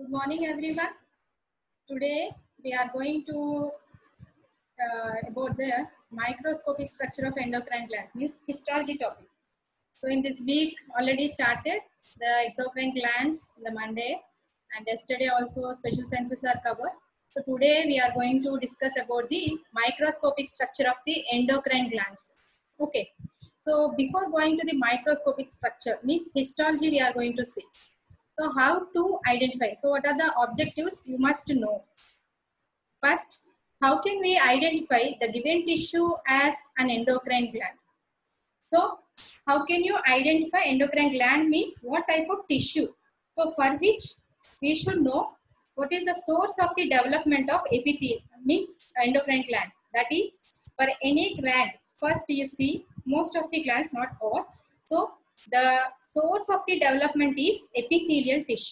Good morning, everyone. Today we are going to about the microscopic structure of endocrine glands, means histology topic. So in this week already started the exocrine glands on the Monday, and yesterday also special senses are covered. So today we are going to discuss about the microscopic structure of the endocrine glands. Okay. So before going to the microscopic structure, means histology we are going to see. So how to identify? So what are the objectives you must know? First, how can we identify the given tissue as an endocrine gland? So how can you identify endocrine gland means what type of tissue? So for which we should know what is the source of the development of epithelium means endocrine gland. That is, for any gland, first you see most of the glands, not all. So the source of the development is epithelial tissue.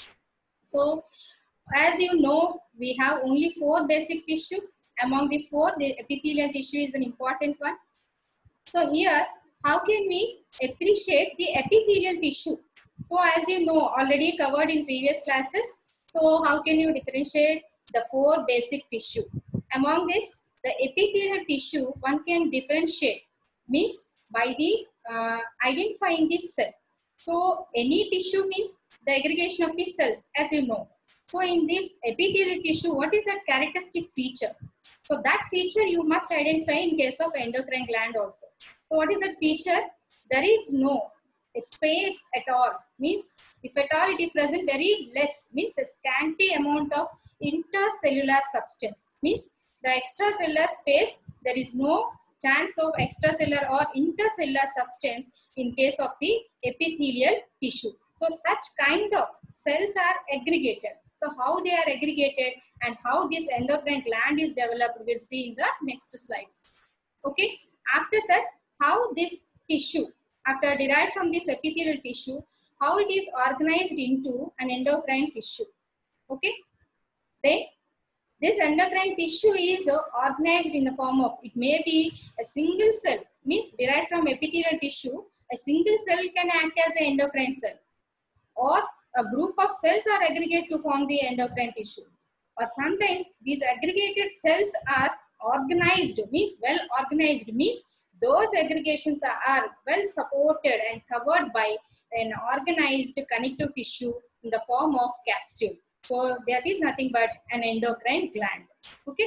So as you know, we have only 4 basic tissues. Among the 4, the epithelial tissue is an important one. So here, how can we appreciate the epithelial tissue? So as you know, already covered in previous classes. So how can you differentiate the 4 basic tissue? Among this, the epithelial tissue one can differentiate means by the identifying this cell. So any tissue means the aggregation of the cells, as you know. So in this epithelial tissue, what is that characteristic feature? So that feature you must identify in case of endocrine gland also. So what is that feature? There is no space at all. Means if at all it is present, very less. Means a scanty amount of intercellular substance. Means the extracellular space, there is no chance of extracellular or intercellular substance in case of the epithelial tissue. So such kind of cells are aggregated. So how they are aggregated and how this endocrine gland is developed, we'll see in the next slides. Okay. After that, how this tissue, after derived from this epithelial tissue, how it is organized into an endocrine tissue. Okay. Then this endocrine tissue is organized in the form of, it may be a single cell, means derived from epithelial tissue. A single cell can act as an endocrine cell, or a group of cells are aggregated to form the endocrine tissue. Or sometimes these aggregated cells are organized, means well organized, means those aggregations are well supported and covered by an organized connective tissue in the form of capsule. So that is nothing but an endocrine gland. Okay.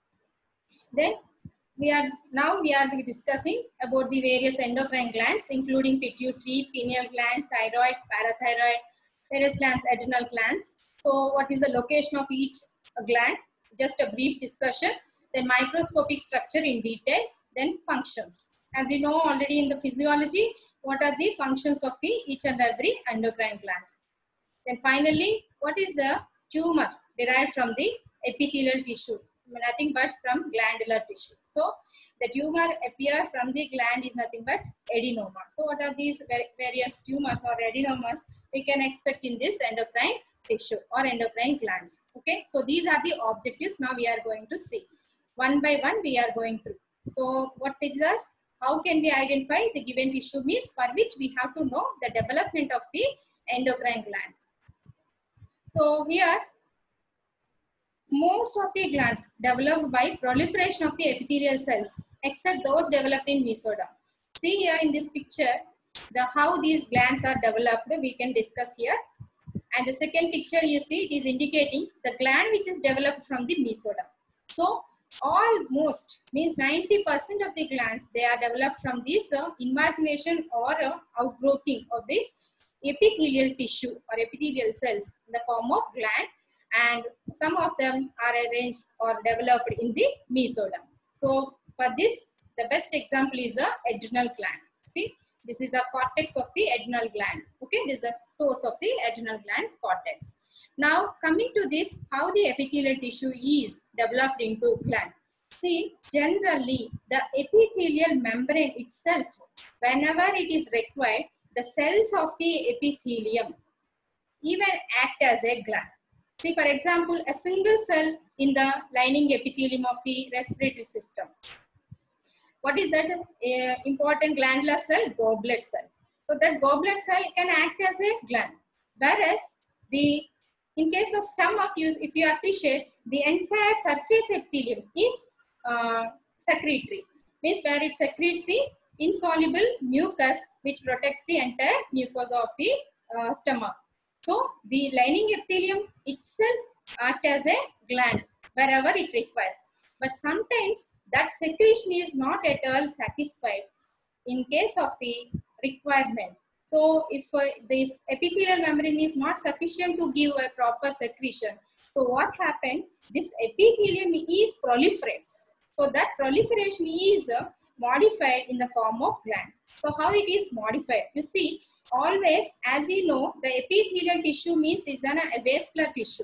Then we are discussing about the various endocrine glands, including pituitary, pineal gland, thyroid, parathyroid, various glands, adrenal glands. So what is the location of each gland? Just a brief discussion. Then microscopic structure in detail. Then functions. As you know already in the physiology, what are the functions of each and every endocrine gland? Then finally, what is the tumor derived from the epithelial tissue? Nothing but from glandular tissue. So the tumor appear from the gland is nothing but adenoma. So what are these various tumors or adenomas we can expect in this endocrine tissue or endocrine glands? Okay, so these are the objectives now we are going to see. One by one we are going through. So what is this? How can we identify the given tissue means, for which we have to know the development of the endocrine gland. So here, most of the glands developed by proliferation of the epithelial cells, except those developed in mesoderm. See here in this picture, how these glands are developed, we can discuss here. And the second picture you see, it is indicating the gland which is developed from the mesoderm. So almost means 90% of the glands, they are developed from this invagination or outgrowthing of this epithelial tissue or epithelial cells in the form of gland, and some of them are arranged or developed in the mesoderm. So for this, the best example is the adrenal gland. See, this is the cortex of the adrenal gland. Okay, this is the source of the adrenal gland, cortex. Now coming to this, how the epithelial tissue is developed into gland. See, generally the epithelial membrane itself, whenever it is required, the cells of the epithelium even act as a gland. See, for example, a single cell in the lining epithelium of the respiratory system. What is that important glandular cell? Goblet cell. So that goblet cell can act as a gland. Whereas the In case of stomach, if you appreciate, the entire surface epithelium is secretory. Means where it secretes the insoluble mucus which protects the entire mucosa of the stomach. So the lining epithelium itself acts as a gland wherever it requires. But sometimes that secretion is not at all satisfied in case of the requirement. So if this epithelial membrane is not sufficient to give a proper secretion, so what happened? This epithelium is proliferates. So that proliferation is modified in the form of gland. So how it is modified? You see, always, as you know, the epithelial tissue means is an avascular tissue.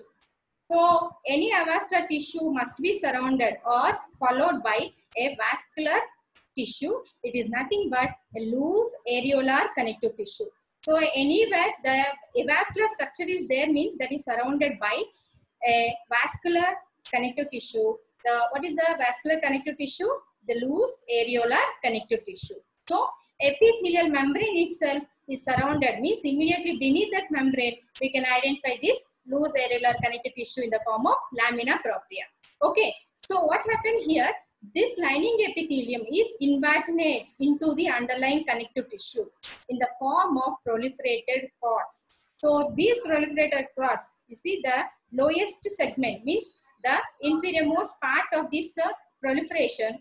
So any avascular tissue must be surrounded or followed by a vascular tissue. It is nothing but a loose areolar connective tissue. So anywhere the avascular structure is there means that is surrounded by a vascular connective tissue. What is the vascular connective tissue? The loose areolar connective tissue. So epithelial membrane itself is surrounded, means immediately beneath that membrane we can identify this loose areolar connective tissue in the form of lamina propria. Okay, so what happened here? This lining epithelium is invaginates into the underlying connective tissue in the form of proliferated cords. So these proliferated cords, you see the lowest segment means the inferiormost part of this proliferation,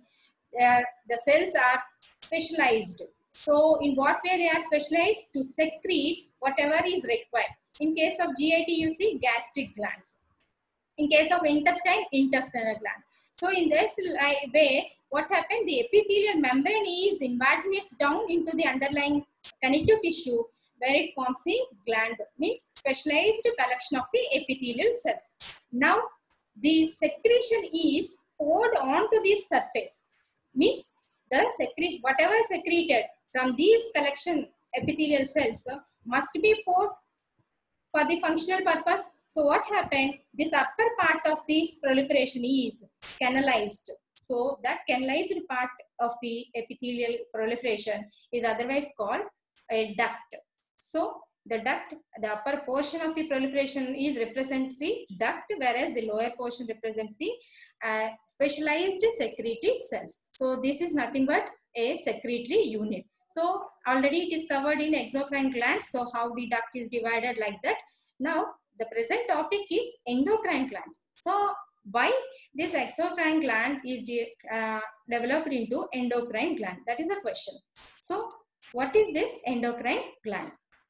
the cells are specialized. So in what way they are specialized? To secrete whatever is required. In case of GIT, you see gastric glands. In case of intestine, intestinal glands. So in this way, what happened? The epithelial membrane is invaginates down into the underlying connective tissue where it forms the gland, means specialized collection of the epithelial cells. Now, the secretion is poured onto this surface, means the secret, whatever secreted from these collection epithelial cells must be poured for the functional purpose. So what happened? This upper part of this proliferation is canalized. So that canalized part of the epithelial proliferation is otherwise called a duct. So the duct, the upper portion of the proliferation is represents the duct, whereas the lower portion represents the specialized secretory cells. So this is nothing but a secretory unit. So already it is covered in exocrine glands. So how the duct is divided like that. Now the present topic is endocrine glands. So why this exocrine gland is developed into endocrine gland? That is the question. So what is this endocrine gland?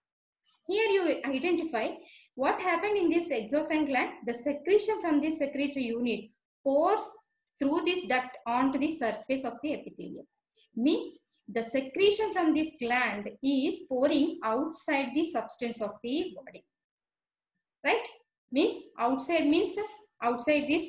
Here you identify what happened in this exocrine gland. The secretion from this secretory unit pours through this duct onto the surface of the epithelium. Means the secretion from this gland is pouring outside the substance of the body. Right? Means outside means outside this,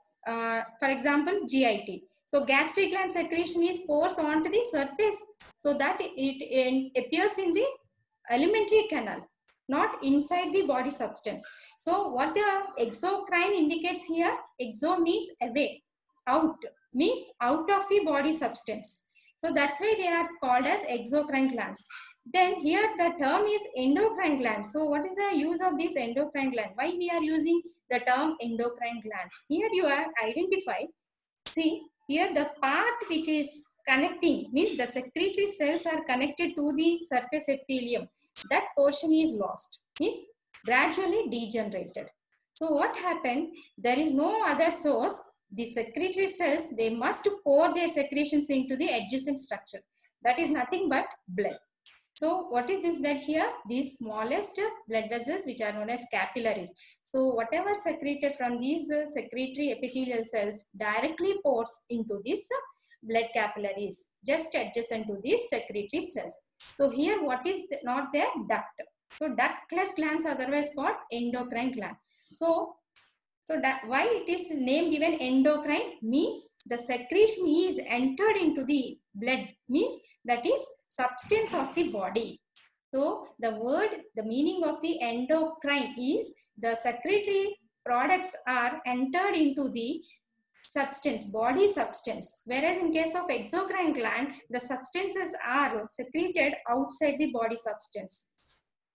for example, GIT. So gastric gland secretion is pours onto the surface so that it appears in the alimentary canal, not inside the body substance. So what the exocrine indicates here, exo means away, out means out of the body substance. So that's why they are called as exocrine glands. Then here the term is endocrine gland. So what is the use of this endocrine gland? Why we are using the term endocrine gland? Here you are identify, see here the part which is connecting, means the secretory cells are connected to the surface epithelium. That portion is lost, means gradually degenerated. So what happened? There is no other source. The secretory cells, they must pour their secretions into the adjacent structure. That is nothing but blood. So what is this blood here? These smallest blood vessels which are known as capillaries. So whatever secreted from these secretory epithelial cells directly pours into this blood capillaries just adjacent to these secretory cells. So here what is not there? Duct. So ductless glands are otherwise called endocrine gland. So that why it is name given endocrine means the secretion is entered into the blood, means that is substance of the body. So the word, the meaning of the endocrine is the secretory products are entered into the substance, body substance. Whereas in case of exocrine gland, the substances are secreted outside the body substance.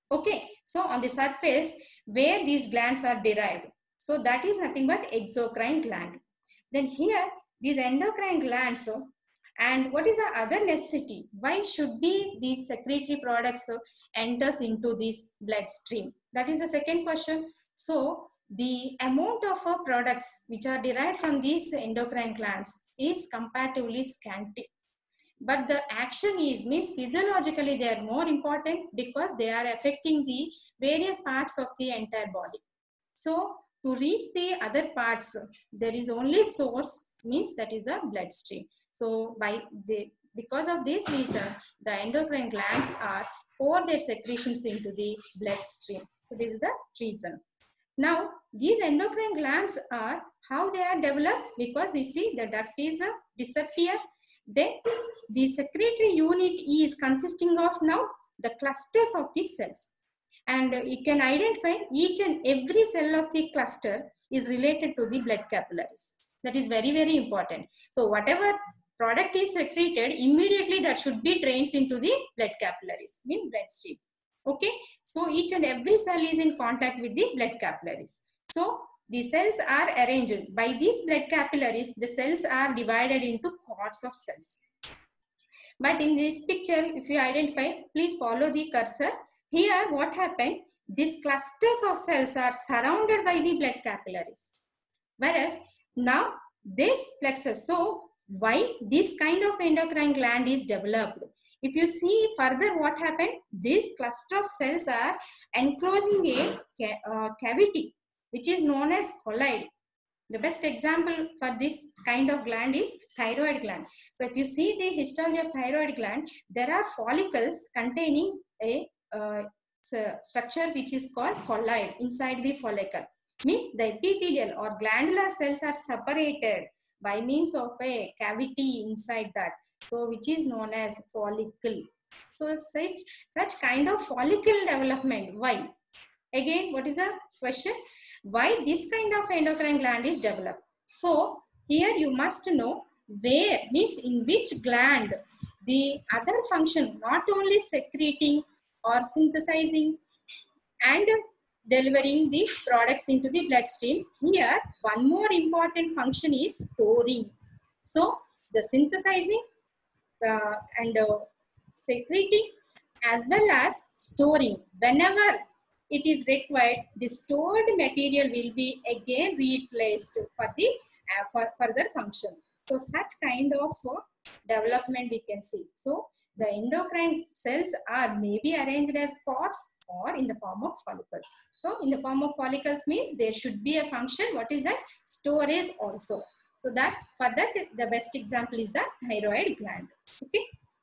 Okay, so on the surface where these glands are derived, so that is nothing but exocrine gland. Then here these endocrine glands, and what is the other necessity? Why should be these secretory products enters into this bloodstream? That is the second question. So the amount of products which are derived from these endocrine glands is comparatively scanty. But the action is, means physiologically they are more important because they are affecting the various parts of the entire body. So to reach the other parts, there is only source, means that is the bloodstream. So because of this reason, the endocrine glands are pour their secretions into the bloodstream. So this is the reason. Now these endocrine glands are how they are developed, because you see the duct is disappear. Then the secretory unit is consisting of now the clusters of the cells, and you can identify each and every cell of the cluster is related to the blood capillaries. That is very, very important. So whatever product is secreted, immediately that should be drained into the blood capillaries, means bloodstream. Okay, so each and every cell is in contact with the blood capillaries. So the cells are arranged by these blood capillaries. The cells are divided into cords of cells. But in this picture, if you identify, please follow the cursor. Here what happened, these clusters of cells are surrounded by the blood capillaries, whereas now this plexus. So why this kind of endocrine gland is developed? If you see further what happened, this cluster of cells are enclosing a cavity which is known as colloid. The best example for this kind of gland is thyroid gland. So if you see the histology of thyroid gland, there are follicles containing a structure which is called colloid inside the follicle. Means the epithelial or glandular cells are separated by means of a cavity inside that. So which is known as follicle. So such kind of follicle development. Why? Again, what is the question? Why this kind of endocrine gland is developed? So here you must know where, means in which gland the other function, not only secreting or synthesizing and delivering the products into the bloodstream. Here one more important function is storing. So the synthesizing and secreting as well as storing. Whenever it is required, the stored material will be again replaced for the for further function. So such kind of development we can see. So the endocrine cells are maybe arranged as pods or in the form of follicles. So in the form of follicles means there should be a function. What is that? Storage also. So that for that the best example is the thyroid gland. Okay.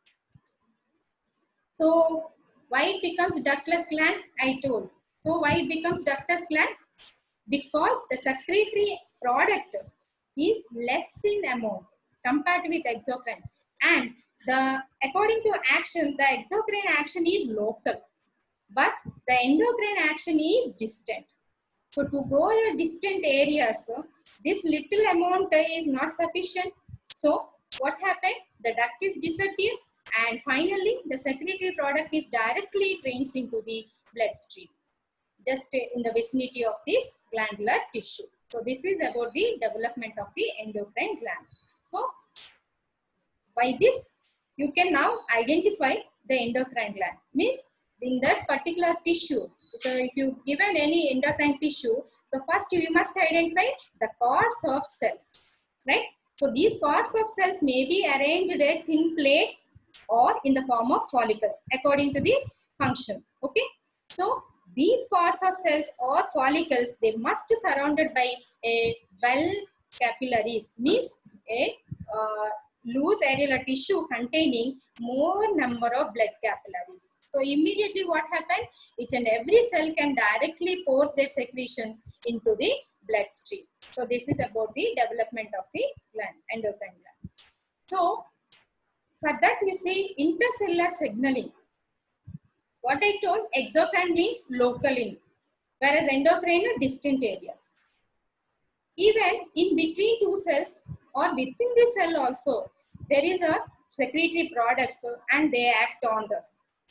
So why it becomes ductless gland? I told. So why it becomes ductless gland? Because the secretory product is less in amount compared with exocrine, and according to action, the exocrine action is local, but the endocrine action is distant. So to go the distant areas, this little amount is not sufficient. So what happened? The duct is disappears, and finally the secretory product is directly drains into the bloodstream, just in the vicinity of this glandular tissue. So this is about the development of the endocrine gland. So by this you can now identify the endocrine gland, means in that particular tissue. So if you given any endocrine tissue, so first you must identify the cords of cells, right? So these cords of cells may be arranged in thin plates or in the form of follicles according to the function. Okay, so these cords of cells or follicles, they must be surrounded by a well capillaries, means a loose areolar tissue containing more number of blood capillaries. So immediately what happened? Each and every cell can directly pour their secretions into the bloodstream. So this is about the development of the gland, endocrine gland. So for that you see intercellular signaling. What I told, exocrine means local in, whereas endocrine are distant areas. Even in between two cells or within the cell also, there is a secretory products and they act on this.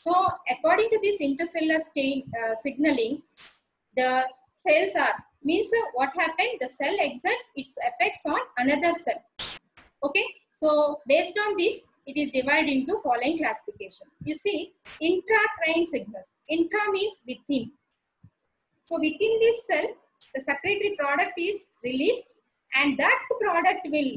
So according to this intercellular signaling, the cells are, means what happened, the cell exerts its effects on another cell. Okay, so based on this, it is divided into following classification. You see, intracrine signals. Intra means within. So within this cell, the secretory product is released, and that product will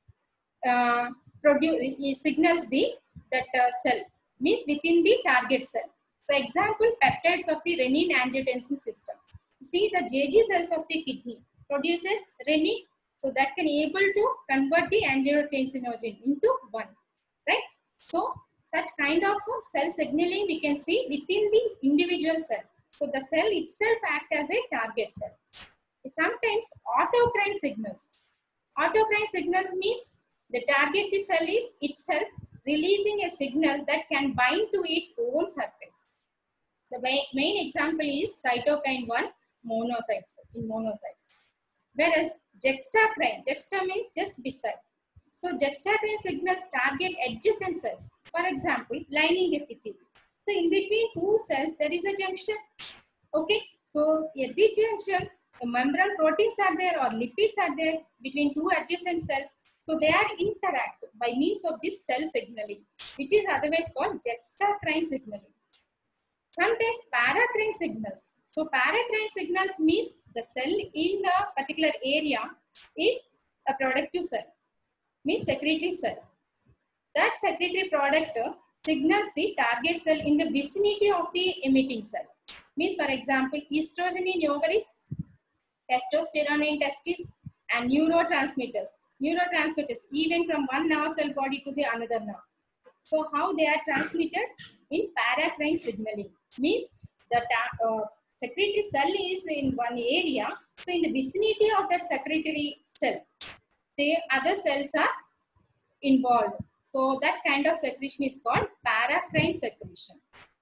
produce signals that cell, means within the target cell. So example, peptides of the renin-angiotensin system. See, the JG cells of the kidney produces renin, so that can able to convert the angiotensinogen into one, right? So such kind of cell signaling we can see within the individual cell. So the cell itself acts as a target cell. Sometimes autocrine signals. Autocrine signals means the target the cell is itself releasing a signal that can bind to its own surface. The main example is cytokine 1 monocytes in monocytes. Whereas juxtacrine, juxta means just beside. So juxtacrine signals target adjacent cells. For example, lining epithelium. So in between two cells there is a junction. Okay, so at the junction, the membrane proteins are there or lipids are there between two adjacent cells. So they are interact by means of this cell signaling, which is otherwise called juxtacrine signaling. Sometimes paracrine signals. So paracrine signals means the cell in the particular area is a productive cell, means secretory cell. That secretory product signals the target cell in the vicinity of the emitting cell. Means, for example, estrogen in ovaries, testosterone in testes, and neurotransmitters. Neurotransmitters, even from one nerve cell body to the another nerve. So how they are transmitted? In paracrine signaling. Means the secretory cell is in one area. So in the vicinity of that secretory cell, the other cells are involved. So that kind of secretion is called paracrine secretion.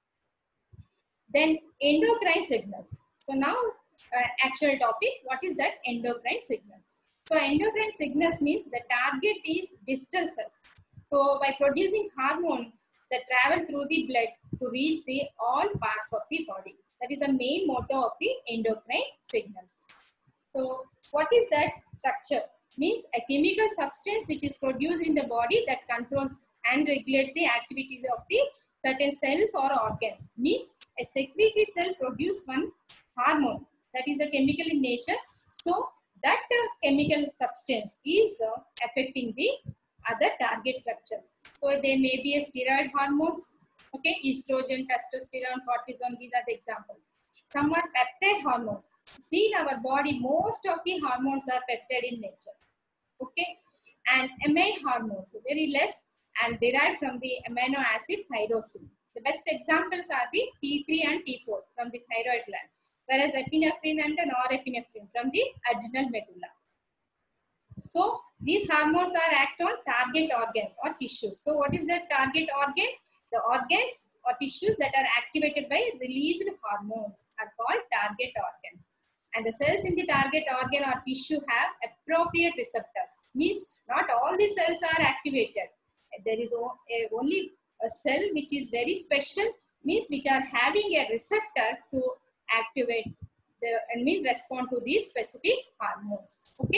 Then endocrine signals. So now actual topic, what is that endocrine signals? So endocrine signals means the target is distal cells. So by producing hormones that travel through the blood to reach the all parts of the body. That is the main motto of the endocrine signals. So what is that structure? Means a chemical substance which is produced in the body that controls and regulates the activities of the certain cells or organs. Means a secretory cell produces one hormone that is a chemical in nature. So that chemical substance is affecting the other target structures. So there may be a steroid hormones, okay, estrogen, testosterone, cortisone, these are the examples. Some are peptide hormones. See, in our body, most of the hormones are peptide in nature. Okay, and amine hormones, very less, and derived from the amino acid tyrosine. The best examples are the T3 and T4 from the thyroid gland, whereas epinephrine and norepinephrine from the adrenal medulla. So these hormones are act on target organs or tissues. So what is the target organ? The organs or tissues that are activated by released hormones are called target organs. And the cells in the target organ or tissue have appropriate receptors. Means not all the cells are activated. There is only a cell which is very special, means which are having a receptor to activate and means respond to these specific hormones. Okay.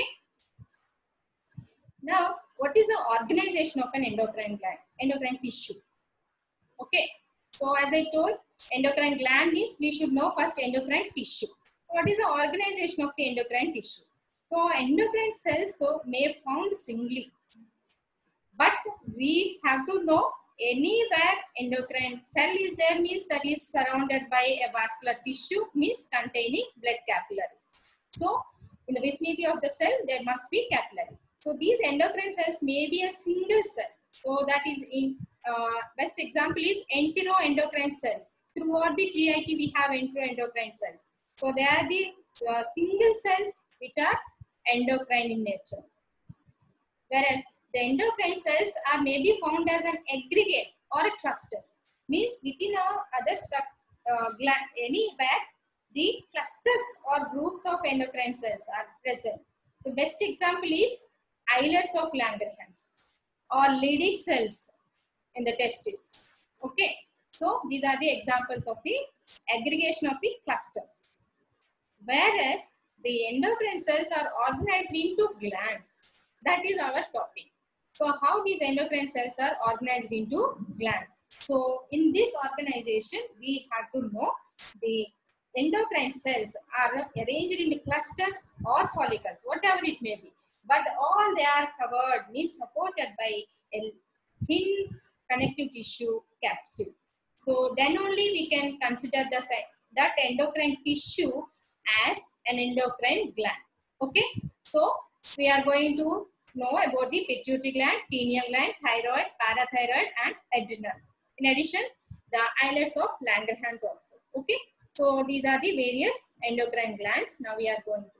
Now, what is the organization of an endocrine gland, endocrine tissue? Okay. So as I told, endocrine gland means we should know first endocrine tissue. What is the organization of the endocrine tissue? So endocrine cells may found singly, but we have to know anywhere endocrine cell is there means that is surrounded by a vascular tissue, means containing blood capillaries. So in the vicinity of the cell there must be capillary. So these endocrine cells may be a single cell. So that is in best example is enteroendocrine cells. Throughout the GIT we have enteroendocrine cells. So they are the single cells which are endocrine in nature. Whereas the endocrine cells are maybe found as an aggregate or a clusters. Means within our other anywhere the clusters or groups of endocrine cells are present. So best example is islets of Langerhans or Leydig cells in the testes. Okay. So these are the examples of the aggregation of the clusters. Whereas the endocrine cells are organized into glands. That is our topic. So how these endocrine cells are organized into glands. So in this organization, we have to know the endocrine cells are arranged into clusters or follicles, whatever it may be. But all they are covered, means supported by a thin connective tissue capsule. So then only we can consider that endocrine tissue as an endocrine gland. Okay, so we are going to know about the pituitary gland, pineal gland, thyroid, parathyroid, and adrenal. In addition, the islets of Langerhans also. Okay, so these are the various endocrine glands. Now we are going to.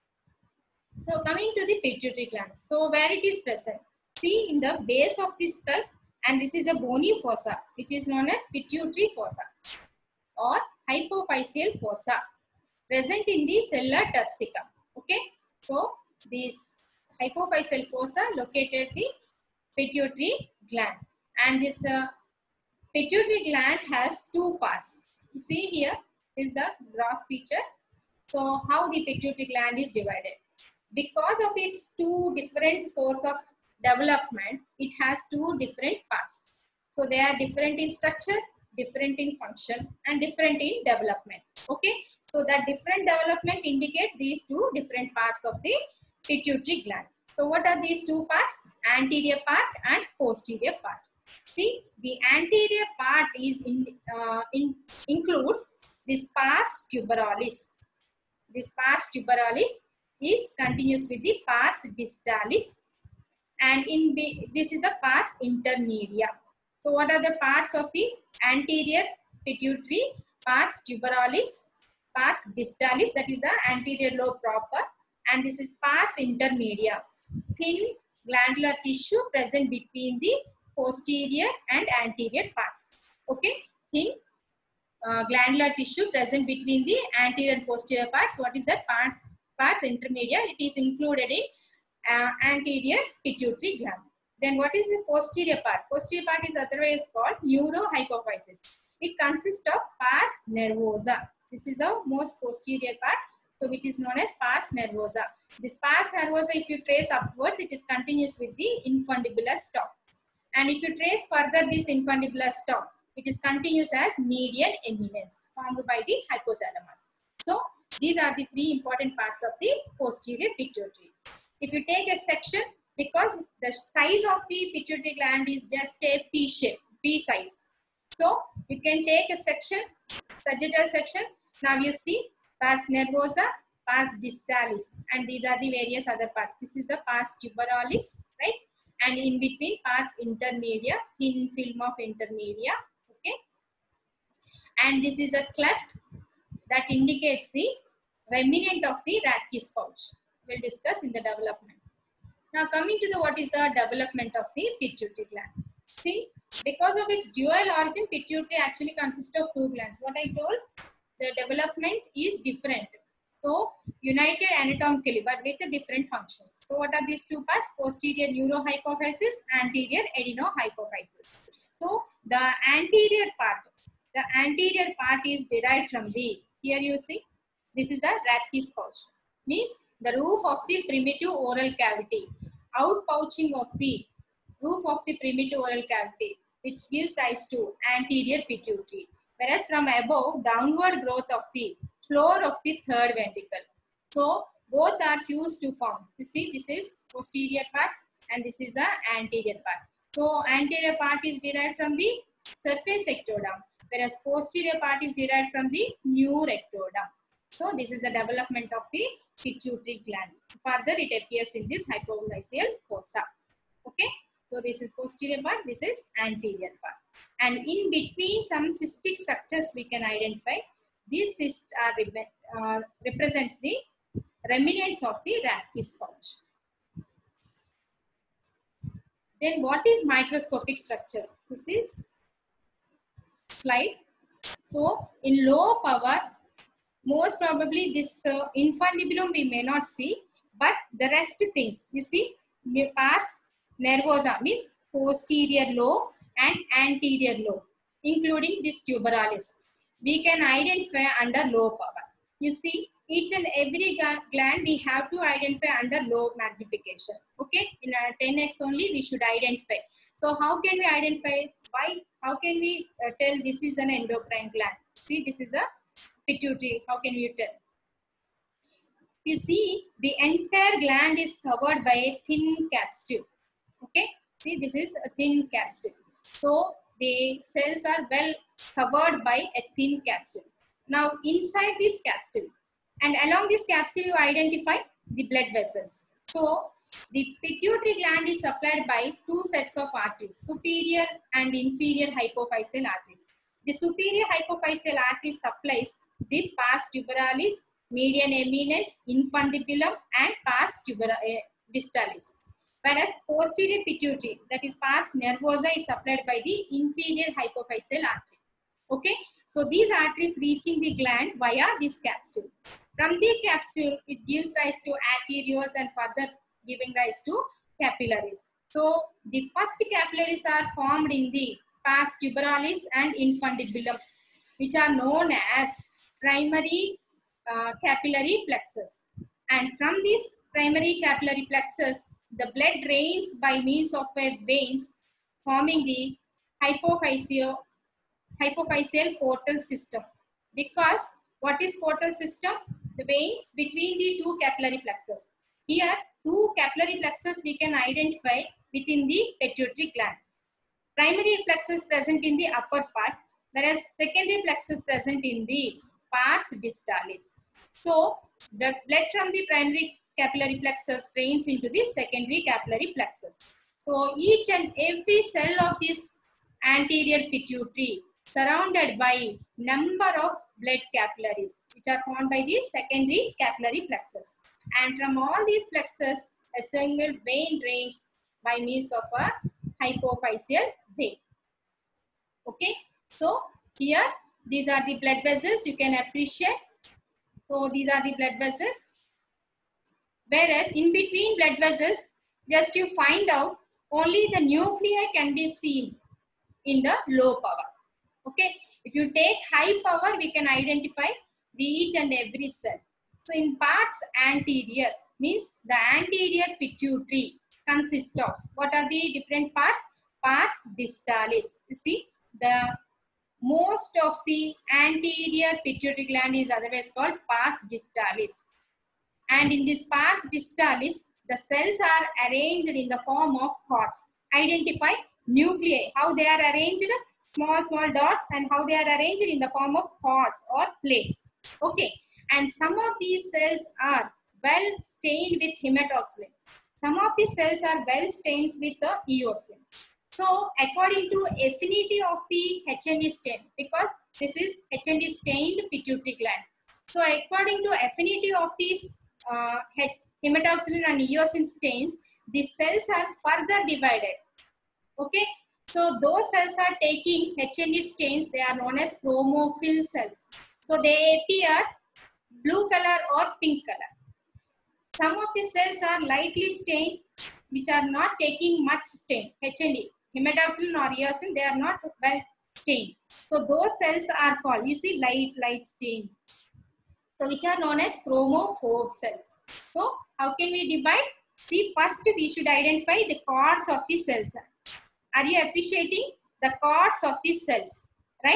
So coming to the pituitary gland. So where it is present? See in the base of the skull, and this is a bony fossa, which is known as pituitary fossa or hypophyseal fossa, present in the sella turcica. Okay, so this hypophyseal fossa located the pituitary gland, and this pituitary gland has two parts. You see here is the gross feature. So how the pituitary gland is divided? Because of its two different source of development, it has two different parts. So they are different in structure, different in function, and different in development. Okay, so that different development indicates these two different parts of the pituitary gland. So what are these two parts? Anterior part and posterior part. See, the anterior part is includes this pars tuberalis. This pars tuberalis is continuous with the pars distalis, and this is the pars intermedia. So what are the parts of the anterior pituitary? Pars tuberalis, pars distalis, that is the anterior lobe proper, and this is pars intermedia, thin glandular tissue present between the posterior and anterior parts. Okay, thin glandular tissue present between the anterior and posterior parts. What is that? Pars intermedia. It is included in anterior pituitary gland. Then what is the posterior part? Posterior part is otherwise called neurohypophysis. It consists of pars nervosa. This is the most posterior part, so which is known as pars nervosa. This pars nervosa, if you trace upwards, it is continuous with the infundibular stalk. And if you trace further this infundibular stalk, it is continuous as median eminence formed by the hypothalamus. So these are the three important parts of the posterior pituitary. If you take a section, because the size of the pituitary gland is just a pea shape, pea size. So you can take a section, sagittal section. Now you see pars nervosa, pars distalis, and these are the various other parts. This is the pars tuberalis, right? And in between pars intermedia, thin film of intermedia. Okay, and this is a cleft that indicates the remnant of the Rathke's pouch. We'll discuss in the development. Now coming to the what is the development of the pituitary gland. See, because of its dual origin, pituitary actually consists of two glands. What I told, the development is different. So united anatomically but with different functions. So what are these two parts? Posterior neurohypophysis, anterior adenohypophysis. So the anterior part is derived from the, here you see, this is the Rathke's pouch. Means the roof of the primitive oral cavity, outpouching of the roof of the primitive oral cavity, which gives rise to anterior pituitary. Whereas from above, downward growth of the floor of the third ventricle. So both are fused to form. You see, this is posterior part and this is the anterior part. So anterior part is derived from the surface ectoderm, whereas posterior part is derived from the neuroectoderm. So this is the development of the pituitary gland. Further, it appears in this hypophyseal fossa. Okay, so this is posterior part, this is anterior part. And in between some cystic structures we can identify. These cysts are represents the remnants of the Rathke's pouch. Then what is microscopic structure? This is slide. So in low power, most probably this infundibulum we may not see, but the rest things, you see, pars nervosa means posterior lobe and anterior lobe. including this tuberalis, we can identify under low power. You see, each and every gland we have to identify under low magnification. Okay, in 10x only we should identify. So how can we identify? Why? How can we tell this is an endocrine gland? See, this is a pituitary. How can we tell? You see, the entire gland is covered by a thin capsule. Okay, see, this is a thin capsule. So the cells are well covered by a thin capsule. Now inside this capsule and along this capsule you identify the blood vessels. So the pituitary gland is supplied by two sets of arteries, superior and inferior hypophyseal arteries. The superior hypophyseal artery supplies this pars tuberalis, median eminence, infundibulum and pars distalis. Whereas posterior pituitary, that is pars nervosa, is supplied by the inferior hypophyseal artery. Okay, so these arteries reaching the gland via this capsule. From the capsule, it gives rise to arterioles and further giving rise to capillaries. So the first capillaries are formed in the pars tuberalis and infundibulum, which are known as primary capillary plexus. And from this primary capillary plexus, the blood drains by means of a veins forming the hypophyseal portal system. Because what is portal system? The veins between the two capillary plexus. Here, two capillary plexus we can identify within the pituitary gland. Primary plexus present in the upper part, whereas secondary plexus present in the pars distalis. So, the blood from the primary capillary plexus drains into the secondary capillary plexus. So, each and every cell of this anterior pituitary surrounded by number of blood capillaries which are formed by the secondary capillary plexus. And from all these plexus, a single vein drains by means of a hypophyseal vein. Okay, so here these are the blood vessels you can appreciate. So these are the blood vessels. Whereas in between blood vessels, just you find out only the nuclei can be seen in the low power. Okay, if you take high power, we can identify the each and every cell. So in pars anterior means the anterior pituitary consists of, what are the different parts? Pars distalis. You see, the most of the anterior pituitary gland is otherwise called pars distalis. And in this pars distalis, the cells are arranged in the form of cords. Identify nuclei, how they are arranged, small dots, and how they are arranged in the form of cords or plates. Okay, and some of these cells are well stained with hematoxylin. Some of these cells are well stained with the eosin. So according to affinity of the HND stain, because this is HND stained pituitary gland. So according to affinity of these hematoxylin and eosin stains, the cells are further divided. Okay, so those cells are taking HND stains. They are known as chromophil cells. So they appear blue color or pink color. Some of the cells are lightly stained, which are not taking much stain. HND, hematoxylin or eosin, they are not well stained. So those cells are called, you see, light stain. So which are known as chromophobe cells. So how can we divide? See, first we should identify the cords of the cells. Are you appreciating the cords of the cells, right?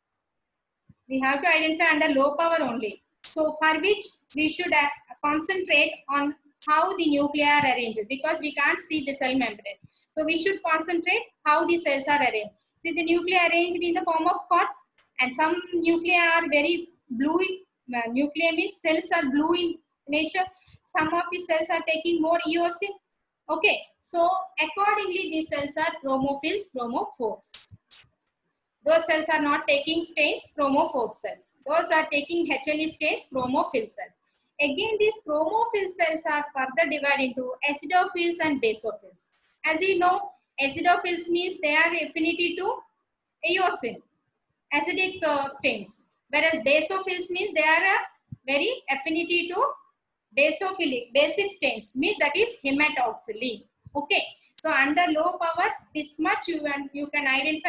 We have to identify under low power only. So for which we should concentrate on how the nuclei are arranged, because we can't see the cell membrane. So we should concentrate how the cells are arranged. See, the nuclei are arranged in the form of cords, and some nuclei are very blue. Nuclei means cells are blue in nature. Some of the cells are taking more eosin. Okay, so accordingly these cells are chromophils, chromophobes. Those cells are not taking stains, chromophobe cells. Those are taking HNE stains, chromophil cells. Again, these chromophil cells are further divided into acidophils and basophils. As you know, acidophils means they are affinity to eosin, acidic stains. Whereas basophils means they are very affinity to basophilic, basic stains, means that is hematoxylin. Okay, so under low power, this much you can identify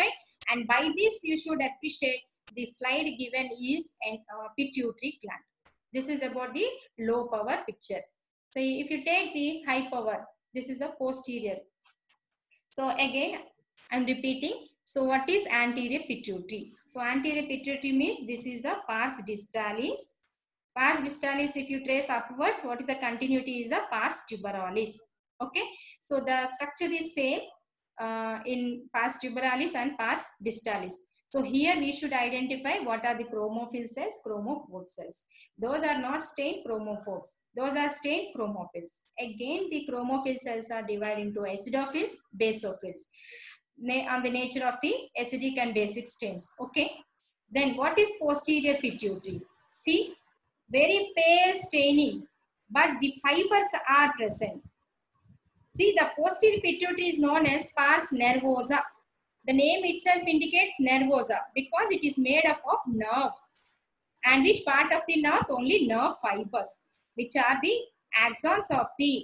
And by this, you should appreciate the slide given is a pituitary gland. This is about the low power picture. So if you take the high power, this is a posterior. So again, I'm repeating. So what is anterior pituitary? So anterior pituitary means this is a pars distalis. Pars distalis, if you trace upwards, what is the continuity is a pars tuberalis. Okay. So the structure is same in pars tuberalis and pars distalis. So here we should identify what are the chromophil cells, chromophobe cells. Those are not stained chromophobes. Those are stained chromophils. Again, the chromophil cells are divided into acidophils, basophils on the nature of the acidic and basic stains. Okay. Then what is posterior pituitary? See, very pale staining, but the fibers are present. See, the posterior pituitary is known as pars nervosa. The name itself indicates nervosa because it is made up of nerves. And which part of the nerves? Only nerve fibers, which are the axons of the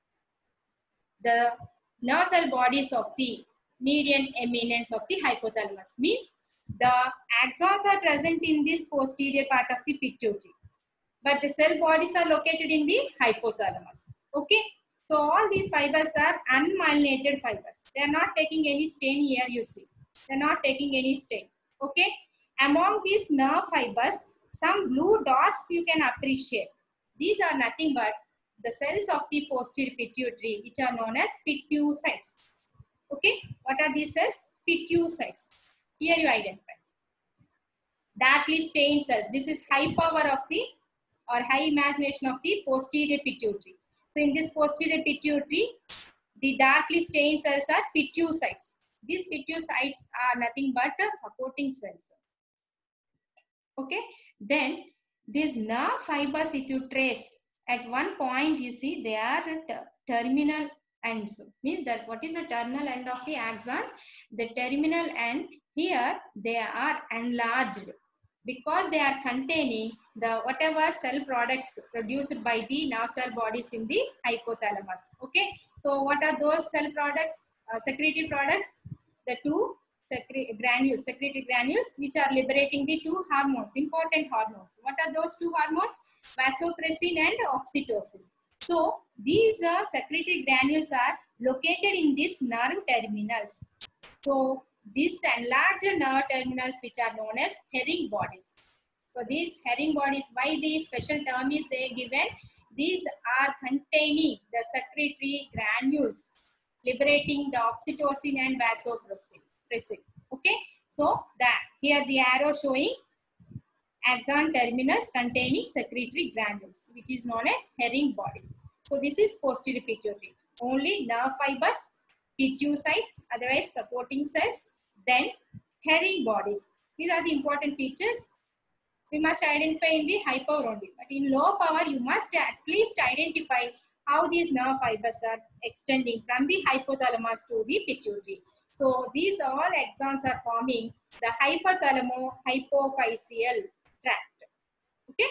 nerve cell bodies of the median eminence of the hypothalamus. Means the axons are present in this posterior part of the pituitary, but the cell bodies are located in the hypothalamus. Okay. So all these fibers are unmyelinated fibers. They are not taking any stain here, you see. They are not taking any stain. Okay. Among these nerve fibers, some blue dots you can appreciate. These are nothing but the cells of the posterior pituitary, which are known as pituocytes. Okay. What are these cells? Pituocytes. Here you identify. Darkly stained cells. This is high power of the or high imagination of the posterior pituitary. So in this posterior pituitary, the darkly stained cells are pituocytes. These pituocytes are nothing but supporting cells. Okay. Then these nerve fibers, if you trace at one point, you see they are terminal ends. Means that what is the terminal end of the axons? The terminal end, here they are enlarged, because they are containing the whatever cell products produced by the nerve cell bodies in the hypothalamus. Okay. So what are those cell products? Secretory products? The two secretory granules, which are liberating the two hormones, important hormones. What are those two hormones? Vasopressin and oxytocin. So these secretory granules are located in these nerve terminals. So these enlarged nerve terminals, which are known as herring bodies. So these herring bodies, why the special term is they given? These are containing the secretory granules, liberating the oxytocin and vasopressin. Okay. So that here the arrow showing axon terminus containing secretory granules, which is known as herring bodies. So this is posterior pituitary. Only nerve fibers, pituocytes, otherwise supporting cells, then herring bodies. These are the important features. We must identify in the high power only. But in low power, you must at least identify how these nerve fibers are extending from the hypothalamus to the pituitary. So these all axons are forming the hypothalamo-hypophyseal tract. Okay.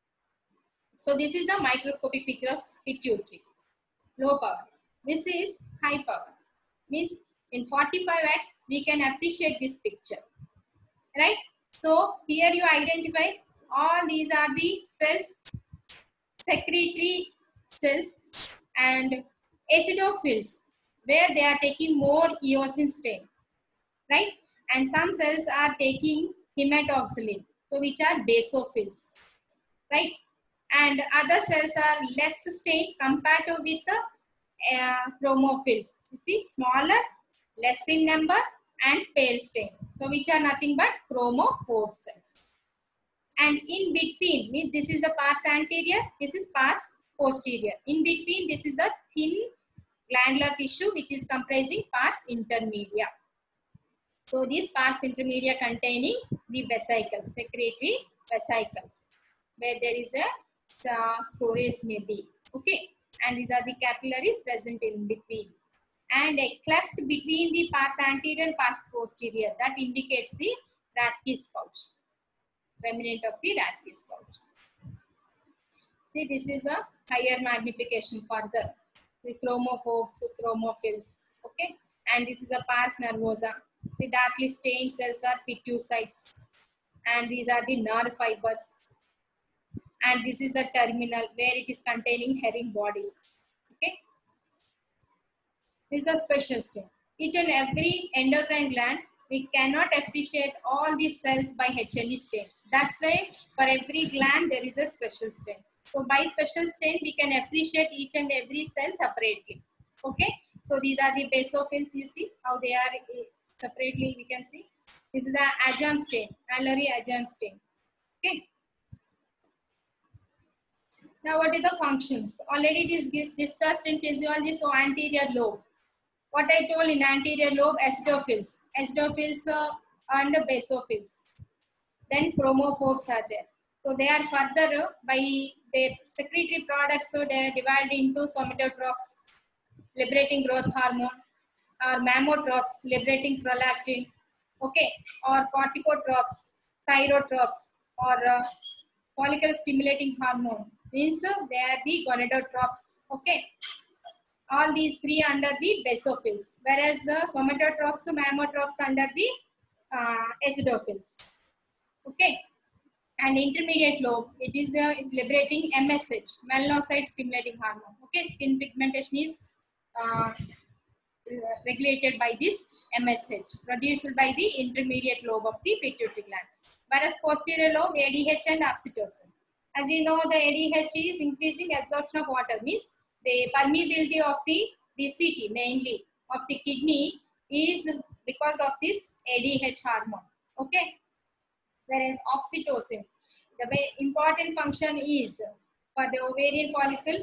So this is the microscopic picture of pituitary. Low power. This is high power. Means in 45x we can appreciate this picture. Right. So here you identify all these are the cells, secretory cells and acidophils, where they are taking more eosin stain, right? And some cells are taking hematoxylin, so which are basophils, right? And other cells are less stained compared to with the chromophils. You see, smaller, less in number, and pale stain. So which are nothing but chromophobe cells. And in between, means this is the pars anterior, this is pars posterior. In between, this is a thin glandular tissue which is comprising pars intermedia. So these pars intermedia containing the vesicles, secretory vesicles, where there is a storage may be. Okay. And these are the capillaries present in between. And a cleft between the pars anterior and pars posterior, that indicates the Rathke's pouch, remnant of the Rathke's pouch. See, this is a higher magnification further, the chromophobes, chromophils, okay. And this is a pars nervosa. The darkly stained cells are pituocytes, and these are the nerve fibers. And this is the terminal where it is containing herring bodies. Okay. This is a special stain. Each and every endocrine gland, we cannot appreciate all these cells by HLE stain. That's why for every gland there is a special stain. So by special stain, we can appreciate each and every cell separately. Okay. So these are the basophils. You see how they are separately. We can see. This is the AJON stain, Mallory AJON stain. Okay. Now, what are the functions? Already it is discussed in physiology. So anterior lobe. What I told in anterior lobe, acidophils and the basophils. Then chromophores are there. So they are further by their secretory products. So they are divided into somatotrophs, liberating growth hormone, or mammotrophes, liberating prolactin, okay, or corticotrophs, thyrotrophs, or follicle stimulating hormone. Means they are the gonadotrophs, okay. All these three under the basophils, whereas somatotrophs, mammotrophs under the acidophils, okay. And intermediate lobe, it is liberating MSH, melanocyte stimulating hormone, okay. Skin pigmentation is regulated by this MSH, produced by the intermediate lobe of the pituitary gland. Whereas posterior lobe, ADH and oxytocin. As you know, the ADH is increasing absorption of water, means the permeability of the DCT mainly of the kidney is because of this ADH hormone, okay. Whereas oxytocin, the way important function is for the ovarian follicle,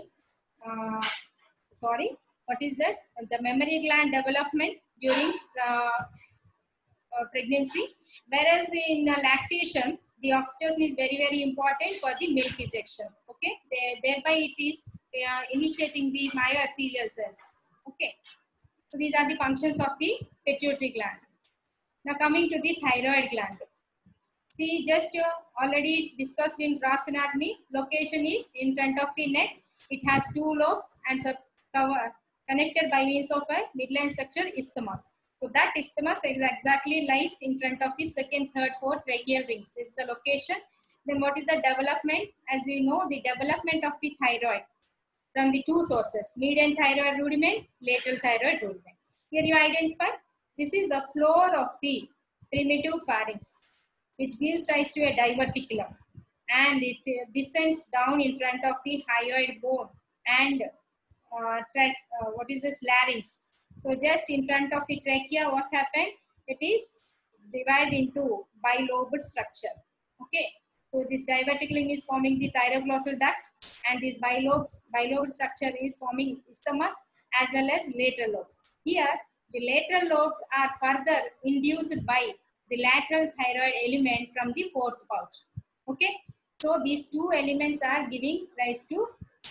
what is that? The mammary gland development during pregnancy. Whereas in lactation, the oxytocin is very, very important for the milk ejection. Okay, thereby it is initiating the myoepithelial cells. Okay, so these are the functions of the pituitary gland. Now coming to the thyroid gland. See, just already discussed in gross anatomy. Location is in front of the neck. It has two lobes and connected by means of a midline structure, isthmus. So that isthmus exactly lies in front of the second, third, fourth tracheal rings. This is the location. Then what is the development? As you know, the development of the thyroid from the two sources, median thyroid rudiment, lateral thyroid rudiment. Here you identify, this is the floor of the primitive pharynx, which gives rise to a diverticulum, and it descends down in front of the hyoid bone and what is this, larynx. So just in front of the trachea, what happened? It is divided into bilobed structure. Okay. So this diverticulum is forming the thyroglossal duct, and this bilobed structure is forming isthmus as well as lateral lobes. Here, the lateral lobes are further induced by the lateral thyroid element from the fourth pouch. Okay. So these two elements are giving rise to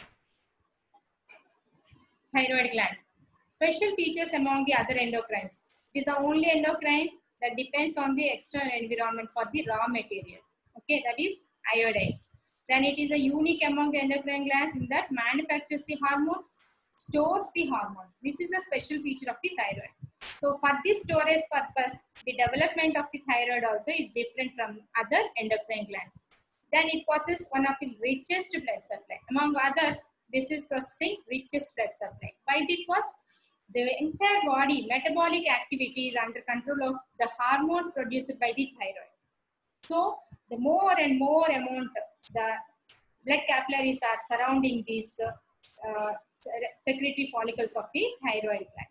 thyroid gland. Special features among the other endocrines. It is the only endocrine that depends on the external environment for the raw material. Okay, that is iodine. Then it is a unique among the endocrine glands in that manufactures the hormones, stores the hormones. This is a special feature of the thyroid. So for this storage purpose, the development of the thyroid also is different from other endocrine glands. Then it possesses one of the richest blood supply. Among others, this is processing richest blood supply. Why? Because the entire body metabolic activity is under control of the hormones produced by the thyroid. So the more and more amount the blood capillaries are surrounding these secretory follicles of the thyroid gland.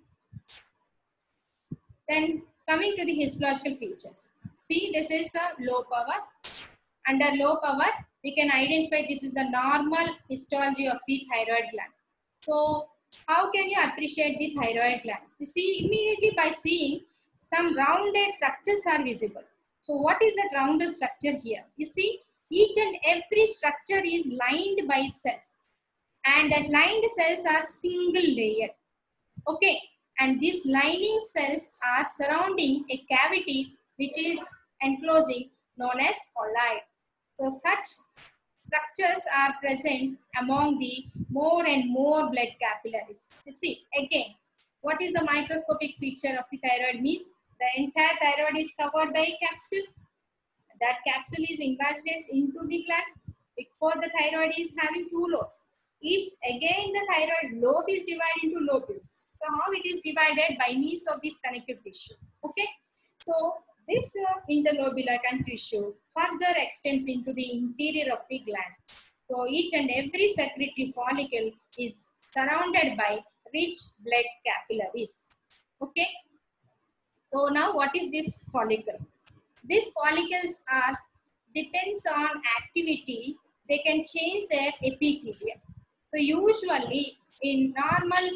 Then coming to the histological features. See, this is a low power. Under low power, we can identify this is the normal histology of the thyroid gland. So how can you appreciate the thyroid gland? You see, immediately by seeing some rounded structures are visible. So what is that rounded structure here? You see, each and every structure is lined by cells, and that lined cells are single layered. Okay, and these lining cells are surrounding a cavity which is enclosing known as colloid. So such structures are present among the more and more blood capillaries. You see, again, what is the microscopic feature of the thyroid means? The entire thyroid is covered by a capsule. That capsule is incarcerates into the gland. Before the thyroid is having two lobes. Each again the thyroid lobe is divided into lobules. So how it is divided? By means of this connective tissue. Okay. So this interlobular connective tissue further extends into the interior of the gland. So each and every secretory follicle is surrounded by rich blood capillaries. Okay. So now what is this follicle? These follicles are depends on activity. They can change their epithelium. So usually in normal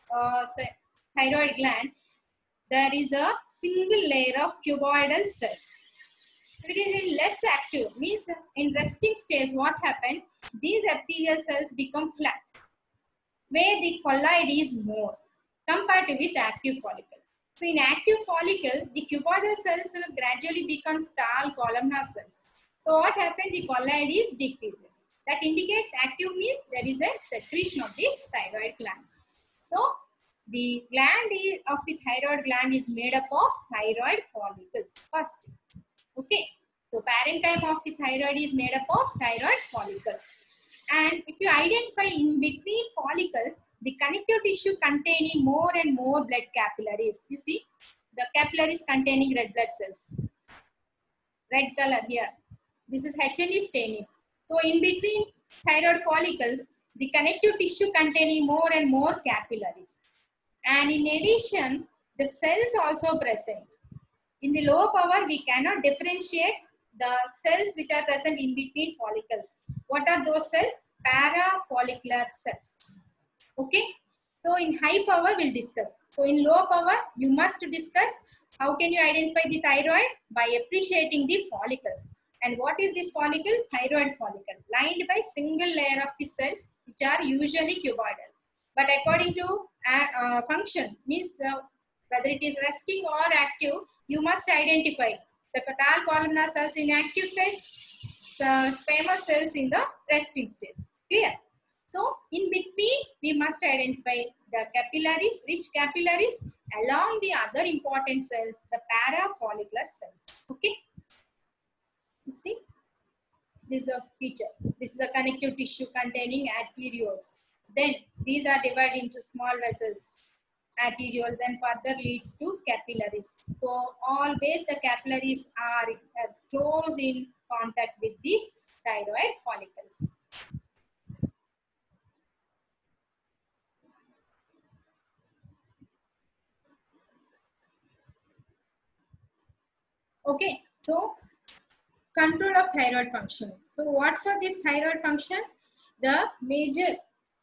thyroid gland, there is a single layer of cuboidal cells. It is in less active, means in resting stage what happened? These epithelial cells become flat, where the colloid is more compared to with active follicle. So in active follicle, the cuboidal cells will gradually become tall columnar cells. So what happens? The colloid is decreases. That indicates active means there is a secretion of this thyroid gland. So the gland of the thyroid gland is made up of thyroid follicles first. Okay. So parenchyma of the thyroid is made up of thyroid follicles. And if you identify in between follicles, the connective tissue containing more and more blood capillaries. You see, the capillaries containing red blood cells. Red color here. This is HNE staining. So in between thyroid follicles, the connective tissue containing more and more capillaries. And in addition, the cells also present. In the low power, we cannot differentiate the cells which are present in between follicles. What are those cells? Parafollicular cells. Okay. So in high power, we'll discuss. So in low power, you must discuss how can you identify the thyroid? By appreciating the follicles. And what is this follicle? Thyroid follicle, lined by single layer of the cells, which are usually cuboidal. But according to function, means whether it is resting or active, you must identify the tall columnar cells in active phase, squamous cells in the resting stage. Clear? So in between, we must identify the capillaries, rich capillaries, along the other important cells, the parafollicular cells. Okay. You see, this is a feature. This is a connective tissue containing arterioles. Then these are divided into small vessels. Arteriole then further leads to capillaries. So always the capillaries are as close in contact with these thyroid follicles. Okay, so control of thyroid function. So what for this thyroid function? The major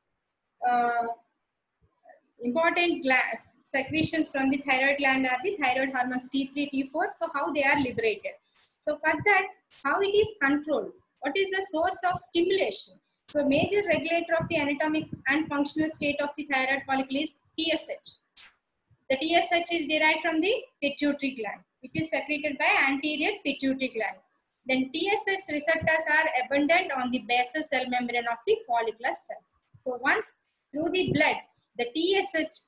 important secretions from the thyroid gland are the thyroid hormones T3, T4. So how they are liberated. So for that, how it is controlled? What is the source of stimulation? So major regulator of the anatomic and functional state of the thyroid follicle is TSH. The TSH is derived from the pituitary gland, which is secreted by anterior pituitary gland. Then TSH receptors are abundant on the basal cell membrane of the follicular cells. So once through the blood, the TSH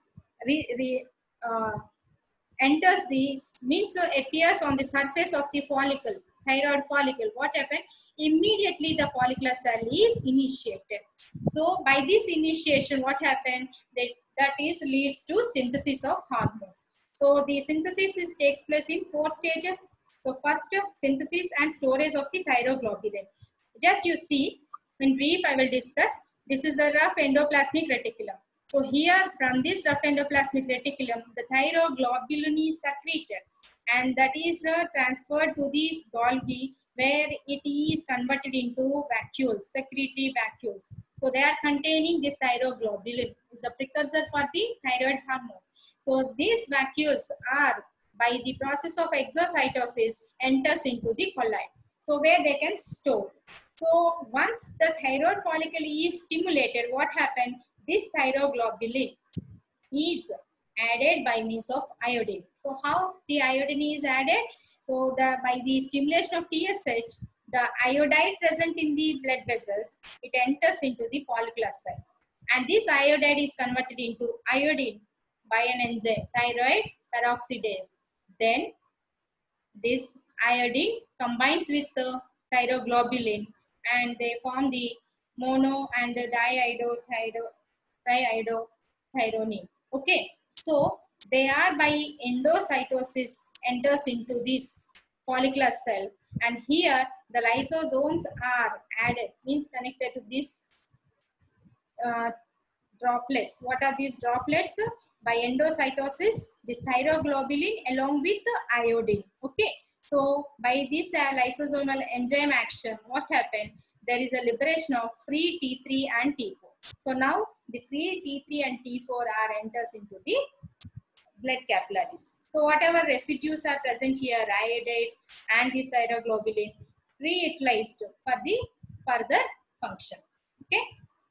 enters the, means appears on the surface of the follicle, thyroid follicle. What happens? Immediately the follicular cell is initiated. So by this initiation, what happens? That is leads to synthesis of hormones. So the synthesis takes place in 4 stages. So first, synthesis and storage of the thyroglobulin. Just you see, in brief I will discuss. This is a rough endoplasmic reticulum. So here from this rough endoplasmic reticulum, the thyroglobulin is secreted, and that is transferred to the Golgi, where it is converted into vacuoles, secretory vacuoles. So they are containing this thyroglobulin. It's a precursor for the thyroid hormones. So these vacuoles are, by the process of exocytosis, enters into the colloid. So where they can store. So once the thyroid follicle is stimulated, what happened? This thyroglobulin is added by means of iodine. So how the iodine is added? So by the stimulation of TSH, the iodide present in the blood vessels, it enters into the follicular cell. And this iodide is converted into iodine by an enzyme, thyroid peroxidase. then this iodine combines with the thyroglobulin and they form the mono and diiodothyronine. Okay, so they are by endocytosis enters into this follicular cell, and here the lysosomes are added, means connected to this droplets. What are these droplets? By endocytosis, this thyroglobulin along with the iodine. Okay, so by this lysosomal enzyme action, what happened? There is a liberation of free T3 and T4. So now the free T3 and T4 are enters into the blood capillaries. So whatever residues are present here, iodide and this thyroglobulin, reutilized for the further function. Okay.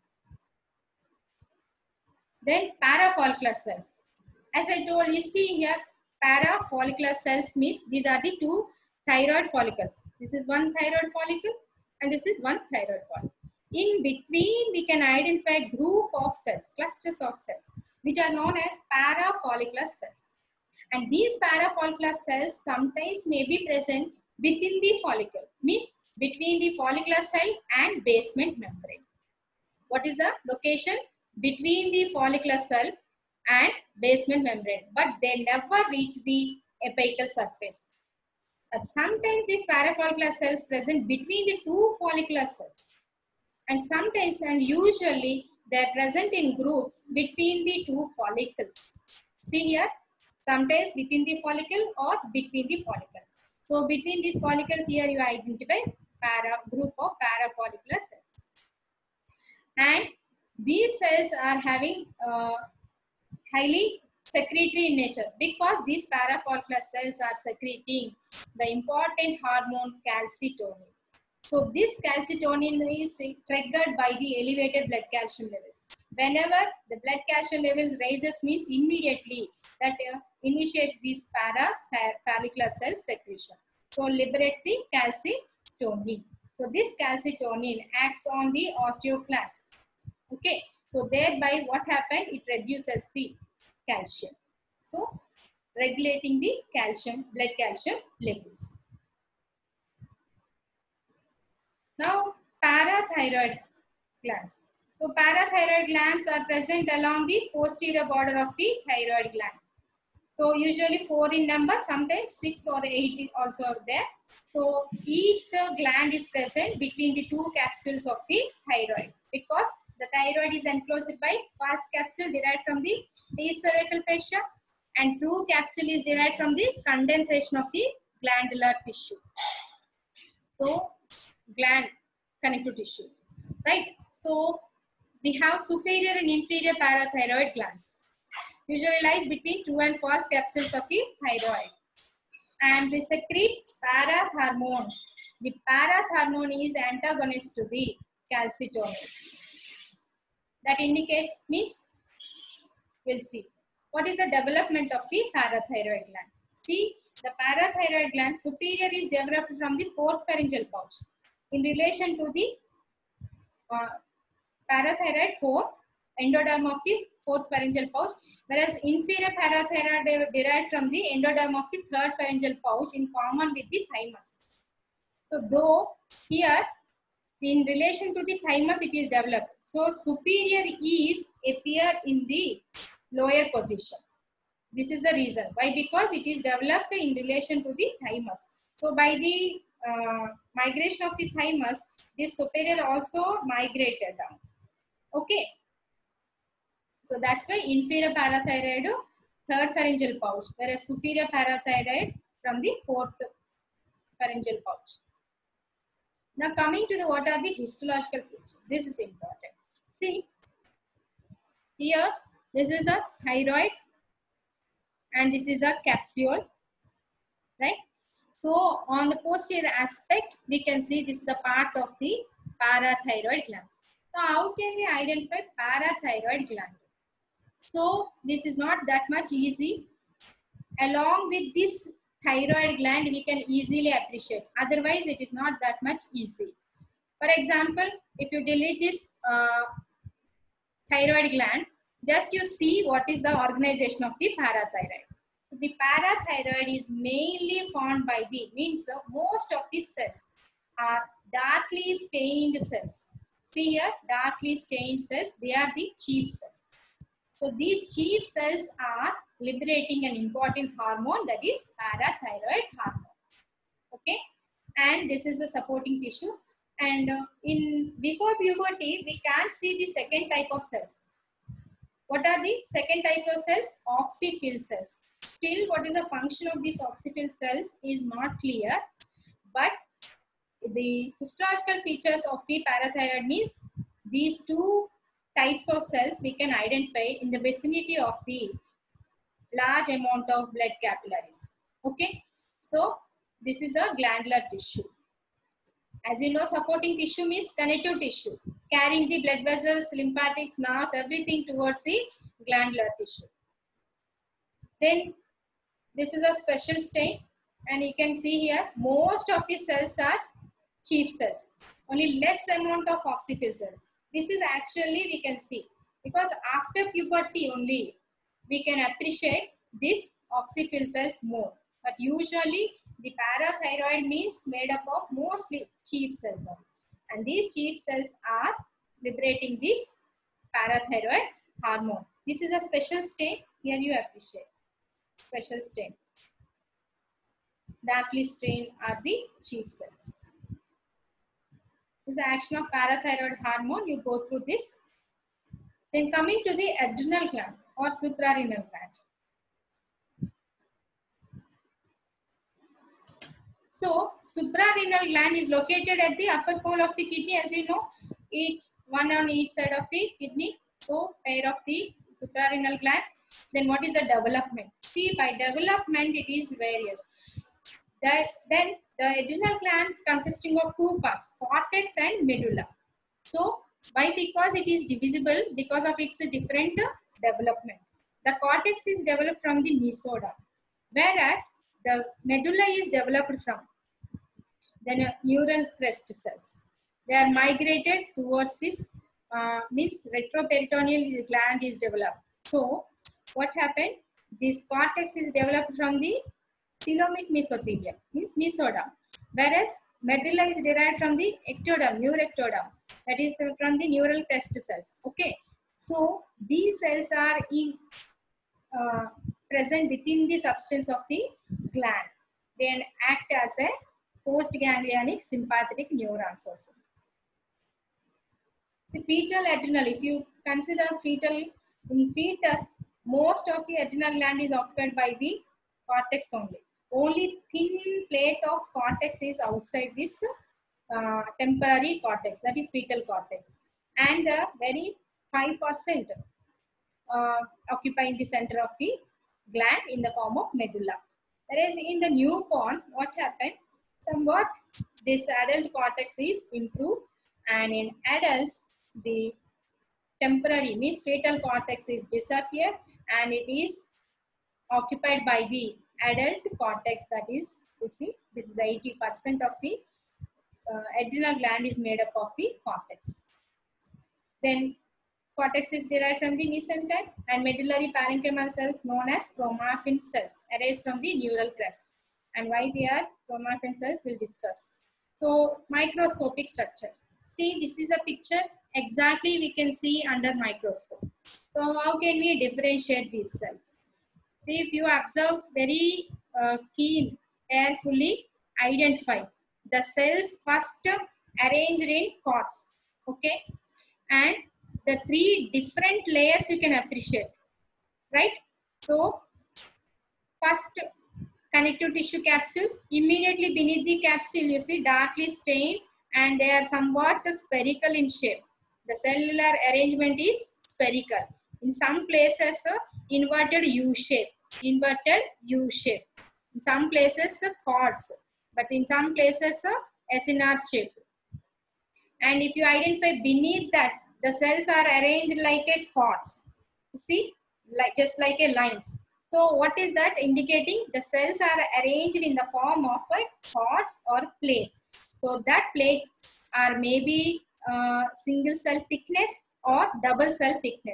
Then parafollicular cells. As I told you, see here, parafollicular cells means these are the two thyroid follicles. This is one thyroid follicle and this is one thyroid follicle. In between, we can identify group of cells, clusters of cells, which are known as parafollicular cells. And these parafollicular cells sometimes may be present within the follicle, means between the follicular cell and basement membrane. What is the location? Between the follicular cell and basement membrane, but they never reach the apical surface. Sometimes these parafollicular cells present between the two follicular cells, and sometimes and usually they are present in groups between the two follicles. See here, sometimes within the follicle or between the follicles. So between these follicles, here you identify group of parafollicular cells. And these cells are having highly secretory in nature because these parafollicular cells are secreting the important hormone calcitonin. So this calcitonin is triggered by the elevated blood calcium levels. Whenever the blood calcium levels rises, means immediately that initiates this parafollicular cell secretion. So liberates the calcitonin. So this calcitonin acts on the osteoclast. Okay, so thereby what happened? It reduces the calcium. So regulating the calcium, blood calcium levels. Now parathyroid glands. So parathyroid glands are present along the posterior border of the thyroid gland. So usually 4 in number, sometimes 6 or 8 also are there. So each gland is present between the two capsules of the thyroid because the thyroid is enclosed by fast capsule derived from the deep cervical fascia and true capsule is derived from the condensation of the glandular tissue. So gland connective tissue, right? So we have superior and inferior parathyroid glands. Usually lies between true and false capsules of the thyroid. And they secretes parathormone. The parathormone is antagonist to the calcitonin. That indicates, means, we'll see. What is the development of the parathyroid gland? See, the parathyroid gland superior is developed from the fourth pharyngeal pouch in relation to the parathyroid 4, endoderm of the fourth pharyngeal pouch, whereas inferior parathyroid derived from the endoderm of the third pharyngeal pouch in common with the thymus. So though here in relation to the thymus it is developed, so superior is appear in the lower position. This is the reason why, because it is developed in relation to the thymus. So by the migration of the thymus, this superior also migrated down. Okay. So that's why inferior parathyroid third pharyngeal pouch, whereas superior parathyroid from the fourth pharyngeal pouch. Now coming to the what are the histological features. This is important. See, here this is a thyroid and this is a capsule, right? So on the posterior aspect, we can see this is a part of the parathyroid gland. So how can we identify parathyroid gland? So this is not that much easy. Along with this thyroid gland, we can easily appreciate. Otherwise, it is not that much easy. For example, if you delete this thyroid gland, just you see what is the organization of the parathyroid. So the parathyroid is mainly formed by the, means most of these cells are darkly stained cells. See here, darkly stained cells, they are the chief cells. So these chief cells are liberating an important hormone, that is parathyroid hormone. Okay, and this is the supporting tissue. And in before puberty, we can't see the second type of cells. What are the second type of cells? Oxyphil cells. Still, what is the function of these oxyphil cells is not clear. But the histological features of the parathyroid means these two types of cells we can identify in the vicinity of the large amount of blood capillaries. Okay, so this is a glandular tissue. As you know, supporting tissue means connective tissue, carrying the blood vessels, lymphatics, nerves, everything towards the glandular tissue. Then this is a special stain, and you can see here most of the cells are chief cells. Only less amount of oxyphil cells. This is actually we can see because after puberty only we can appreciate this oxyphil cells more. But usually the parathyroid means made up of mostly chief cells, and these chief cells are liberating this parathyroid hormone. This is a special stain. Here you appreciate special stain. Darkly stained are the chief cells. This is the action of parathyroid hormone. You go through this. Then coming to the adrenal gland or suprarenal gland. So suprarenal gland is located at the upper pole of the kidney, as you know, each one on each side of the kidney. So pair of the suprarenal glands. Then what is the development? See, by development it is various. Then the adrenal gland consisting of two parts, cortex and medulla. So why? Because it is divisible because of its different development. The cortex is developed from the mesoderm, whereas the medulla is developed from the neural crest cells. They are migrated towards this, means retroperitoneal gland is developed. So what happened? This cortex is developed from the coelomic mesothelium, means mesoderm, whereas medulla is derived from the ectoderm, neuroectoderm, that is from the neural crest cells. Okay, so these cells are present within the substance of the gland. They act as a postganglionic sympathetic neurons also. See, fetal adrenal, if you consider fetal, in fetus, most of the adrenal gland is occupied by the cortex only. Only thin plate of cortex is outside this temporary cortex, that is fetal cortex. And very 5% occupying the center of the gland in the form of medulla. Whereas in the newborn, what happened? Somewhat this adult cortex is improved, and in adults, the temporary means fetal cortex is disappeared and it is occupied by the adult cortex, that is, you see, this is 80% of the adrenal gland is made up of the cortex. Then cortex is derived from the mesenchyme, and medullary parenchymal cells known as chromaffin cells arise from the neural crest. And why they are chromaffin cells we'll discuss. So microscopic structure. See, this is a picture exactly we can see under microscope. So how can we differentiate these cells? See, if you observe very keen, carefully identify the cells first arranged in cords, okay, and the three different layers you can appreciate, right? So first connective tissue capsule, immediately beneath the capsule you see darkly stained and they are somewhat spherical in shape. The cellular arrangement is spherical. In some places inverted U shape, in some places cords, but in some places SNR shape. And if you identify beneath that, the cells are arranged like a cords. You see, like just like a lines. So what is that indicating? The cells are arranged in the form of a cords or plates. So that plates are maybe single cell thickness or double cell thickness.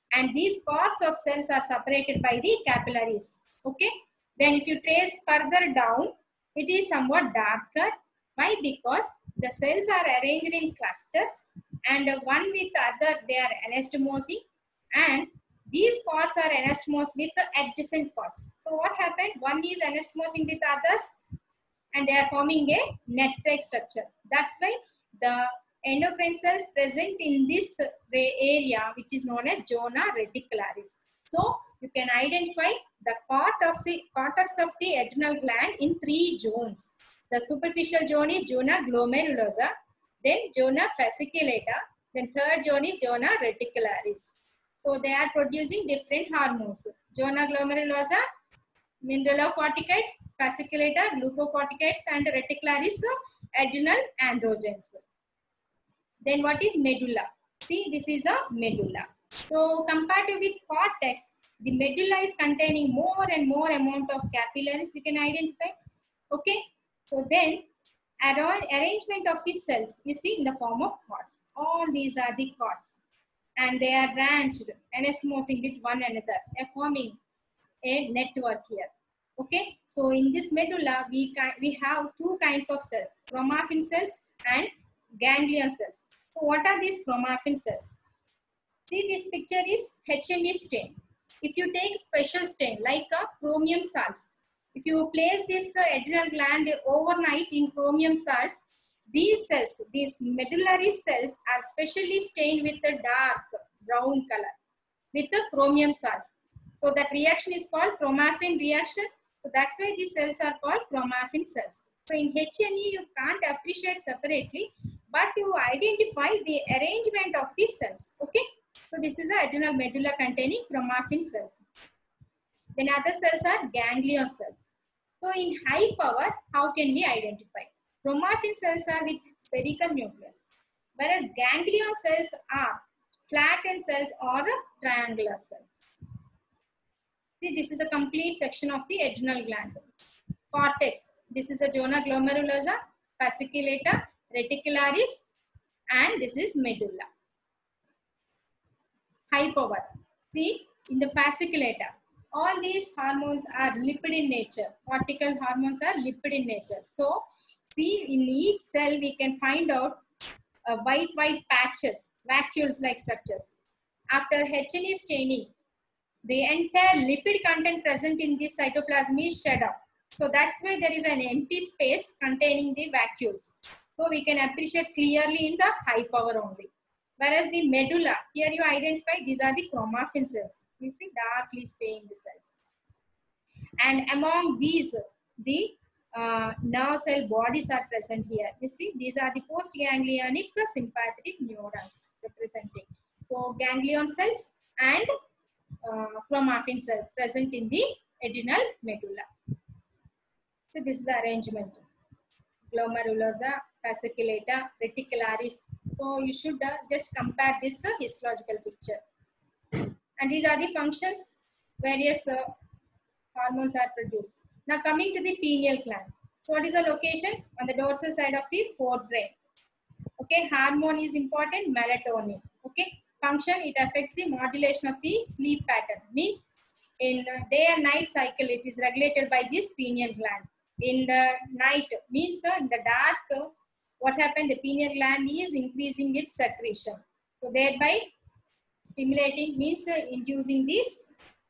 and these parts of cells are separated by the capillaries. Okay. Then if you trace further down, it is somewhat darker. Why? Because the cells are arranged in clusters and one with the other they are anastomosing, and these parts are anastomosed with the adjacent parts. So what happened? One is anastomosing with others and they are forming a net-like structure. That's why the endocrine cells present in this area, which is known as zona reticularis. So you can identify the cortex of the adrenal gland in 3 zones. The superficial zone is zona glomerulosa, then zona fasciculata, then third zone is zona reticularis. So they are producing different hormones. Zona glomerulosa, mineralocorticoids, fasciculata, glucocorticoids, and reticularis, adrenal androgens. Then what is medulla? See, this is a medulla. So compared with cortex, the medulla is containing more and more amount of capillaries you can identify. Okay. So then arrangement of the cells you see in the form of cords. All these are the cords and they are branched, anastomosing with one another, forming a network here. Okay. So in this medulla, we have 2 kinds of cells, chromaffin cells and ganglion cells. So what are these chromaffin cells? See, this picture is H&E stain. If you take special stain like a chromium salts, if you place this adrenal gland overnight in chromium salts, these cells, these medullary cells are specially stained with a dark brown color with the chromium salts. So that reaction is called chromaffin reaction. So that's why these cells are called chromaffin cells. So in H&E, you can't appreciate separately, but you identify the arrangement of these cells. Okay. So this is the adrenal medulla containing chromaffin cells. Then other cells are ganglion cells. So in high power, how can we identify? Chromaffin cells are with spherical nucleus, whereas ganglion cells are flattened cells or triangular cells. See, this is a complete section of the adrenal gland. Cortex, this is the zona glomerulosa, fasciculata, reticularis, and this is medulla. High power. See, in the fasciculata, all these hormones are lipid in nature. Cortical hormones are lipid in nature. So, see, in each cell we can find out white patches, vacuoles like structures. After H&E staining, the entire lipid content present in this cytoplasm is shed off. So that's why there is an empty space containing the vacuoles. So we can appreciate clearly in the high power only. Whereas the medulla, here you identify these are the chromaffin cells. You see darkly stained cells. And among these, the nerve cell bodies are present here. You see, these are the postganglionic sympathetic neurons representing. So ganglion cells and chromaffin cells present in the adrenal medulla. So this is the arrangement. Glomerulosa, fasciculata, reticularis. So you should just compare this histological picture. And these are the functions. Various hormones are produced. Now coming to the pineal gland. So what is the location? On the dorsal side of the forebrain. Okay, hormone is important, melatonin. Okay, function, it affects the modulation of the sleep pattern. Means in day and night cycle, it is regulated by this pineal gland. In the night, means in the dark, what happened? The pineal gland is increasing its secretion. So thereby stimulating means inducing these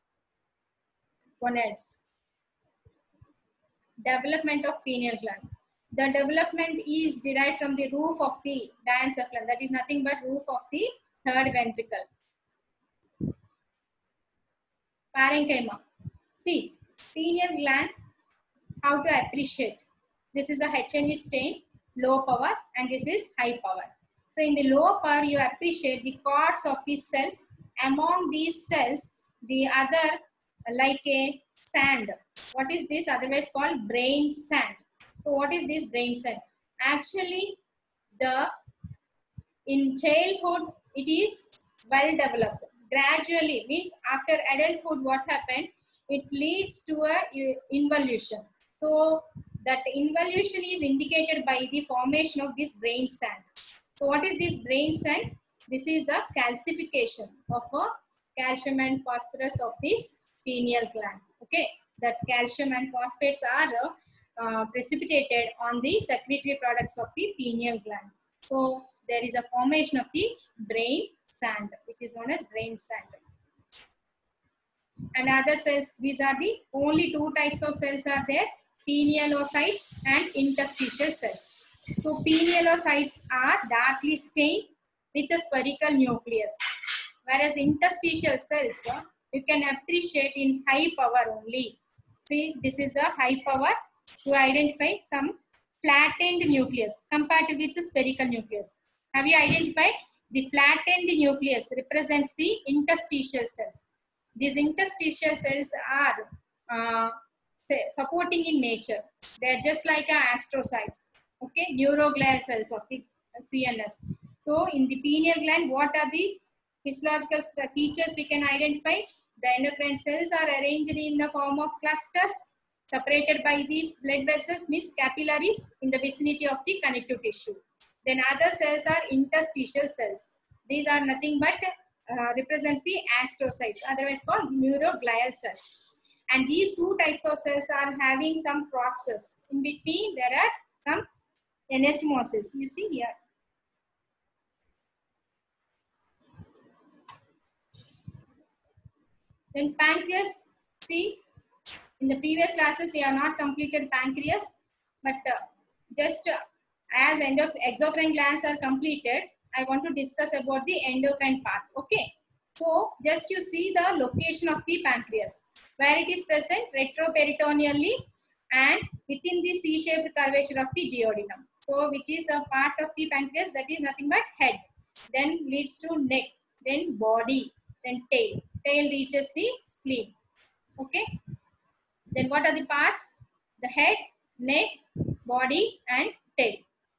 gonads. Development of pineal gland. The development is derived from the roof of the diencephalon. That is nothing but roof of the third ventricle. Parenchyma. See, pineal gland, how to appreciate. This is a H&E stain, low power, and this is high power. So in the low power, you appreciate the cords of these cells. Among these cells, the other like a sand. What is this? Otherwise called brain sand. So what is this brain sand? Actually, in childhood, it is well developed. Gradually, means after adulthood, what happened? It leads to a involution. So that involution is indicated by the formation of this brain sand. So what is this brain sand? This is a calcification of a calcium and phosphorus of this pineal gland. Okay, that calcium and phosphates are precipitated on the secretory products of the pineal gland. So there is a formation of the brain sand, which is known as brain sand. And other cells, these are the only two types of cells are there, pinealocytes and interstitial cells. So pinealocytes are darkly stained with a spherical nucleus, whereas interstitial cells you can appreciate in high power only. See, this is a high power to identify some flattened nucleus compared to with the spherical nucleus. Have you identified? The flattened nucleus represents the interstitial cells. These interstitial cells are supporting in nature. They are just like astrocytes, okay, neuroglial cells of the CNS. So in the pineal gland, what are the histological features we can identify? The endocrine cells are arranged in the form of clusters separated by these blood vessels, means capillaries in the vicinity of the connective tissue. Then other cells are interstitial cells. These are nothing but represents the astrocytes, otherwise called neuroglial cells. And these two types of cells are having some process. In between, there are some anastomosis. You see here. Then pancreas. See, in the previous classes, we have not completed pancreas, but just as exocrine glands are completed, I want to discuss about the endocrine part. Okay. So just you see the location of the pancreas, where it is present retroperitoneally and within the C-shaped curvature of the duodenum. So which is a part of the pancreas that is nothing but head. Then leads to neck, then body, then tail. Tail reaches the spleen. Okay. Then what are the parts? The head, neck, body and tail.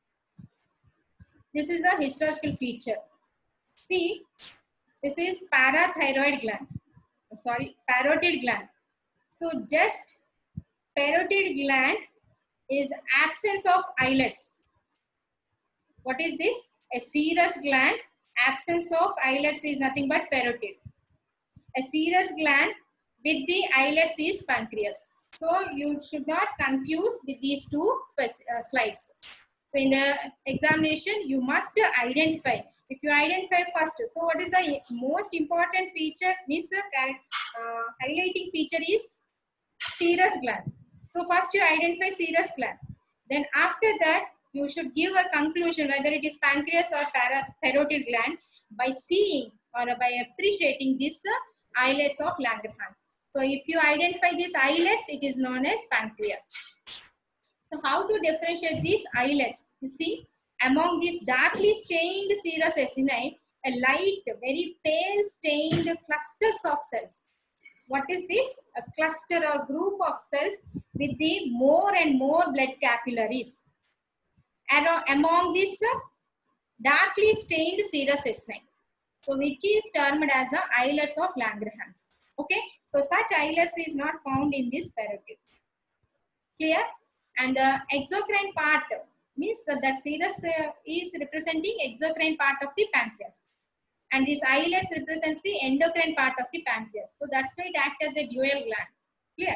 This is a histological feature. See, this is parathyroid gland. Sorry, parotid gland. So just parotid gland is absence of islets. What is this? A serous gland. Absence of islets is nothing but parotid. A serous gland with the islets is pancreas. So you should not confuse with these two slides. So in the examination, you must identify. If you identify first, so what is the most important feature? Means highlighting feature is serous gland. So first you identify serous gland. Then after that, you should give a conclusion whether it is pancreas or parotid gland by seeing or by appreciating this islets of Langerhans. So if you identify these islets, it is known as pancreas. So how to differentiate these islets? You see, among these darkly stained serous acini, a light, very pale stained clusters of cells. What is this? A cluster or group of cells with the more and more blood capillaries. And among this darkly stained serous acini, so which is termed as the islets of Langerhans. Okay, so such islets is not found in this parotid. Clear? And the exocrine part means that serous is representing exocrine part of the pancreas. And this islets represents the endocrine part of the pancreas. So that's why it acts as a dual gland. Clear?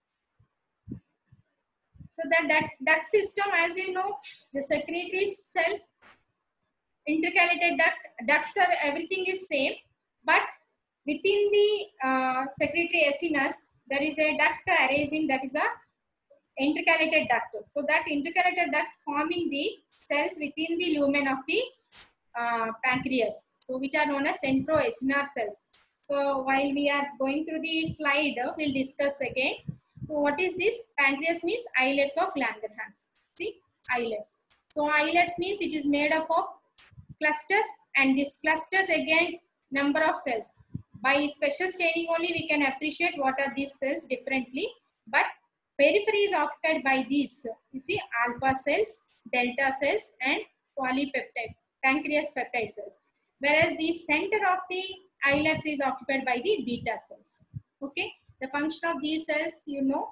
So that duct system, as you know, the secretory cell, intercalated ducts are everything is same, but within the secretory acinus, there is a duct arising, that is a intercalated duct. So that intercalated duct forming the cells within the lumen of the pancreas, so which are known as centroacinar cells. So while we are going through the slide, we'll discuss again. So what is this? Pancreas means islets of Langerhans. See, islets. So islets means it is made up of clusters, and these clusters again number of cells. By special staining only we can appreciate what are these cells differently, but periphery is occupied by these. You see, alpha cells, delta cells and polypeptide, pancreas peptide cells. Whereas the center of the islets is occupied by the beta cells. Okay, the function of these cells, you know.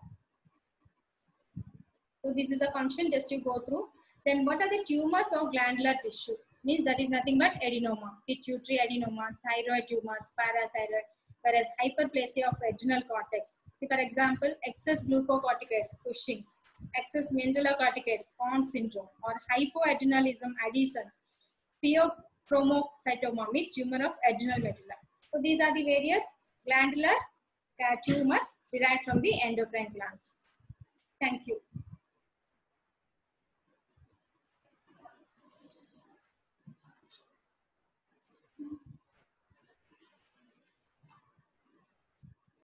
So this is a function, just to go through. Then what are the tumors of glandular tissue? Means that is nothing but adenoma, pituitary adenoma, thyroid tumors, parathyroid. whereas hyperplasia of adrenal cortex. See, for example, excess glucocorticoids, Cushing's, excess medullalocorticoids, Pons syndrome, or hypoadrenalism, Addison's, pheochromocytoma means tumor of adrenal medulla. So these are the various glandular tumors derived from the endocrine glands. Thank you.